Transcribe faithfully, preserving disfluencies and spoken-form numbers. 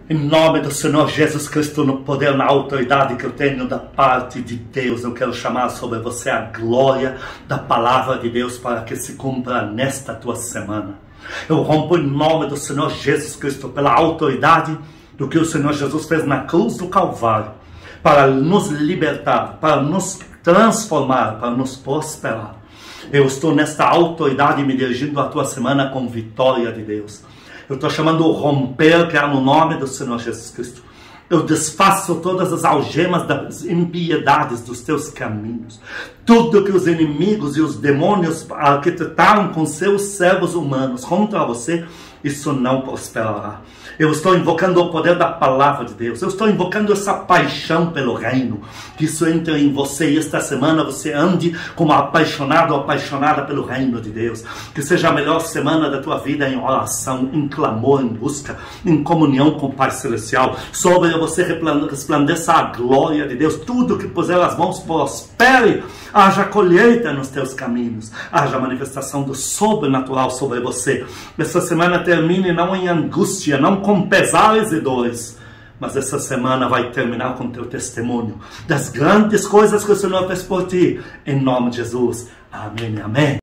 Em nome do Senhor Jesus Cristo, no poder, na autoridade que eu tenho da parte de Deus, eu quero chamar sobre você a glória da palavra de Deus para que se cumpra nesta tua semana. Eu rompo em nome do Senhor Jesus Cristo, pela autoridade do que o Senhor Jesus fez na cruz do Calvário, para nos libertar, para nos transformar, para nos prosperar. Eu estou nesta autoridade me dirigindo à tua semana com vitória de Deus. Eu estou chamando o romper que há no nome do Senhor Jesus Cristo. Eu desfaço todas as algemas das impiedades dos teus caminhos. Tudo que os inimigos e os demônios arquitetaram com seus servos humanos contra você, isso não prosperará. Eu estou invocando o poder da palavra de Deus. Eu estou invocando essa paixão pelo reino. Que isso entre em você e esta semana você ande como apaixonado ou apaixonada pelo reino de Deus. Que seja a melhor semana da tua vida em oração, em clamor, em busca, em comunhão com o Pai Celestial. Sobre você resplandeça a glória de Deus. Tudo que puser as mãos prospere. Haja colheita nos teus caminhos. Haja manifestação do sobrenatural sobre você. Essa semana termine não em angústia, não com pesares e dores, mas essa semana vai terminar com teu testemunho das grandes coisas que o Senhor fez por ti. Em nome de Jesus. Amém, amém.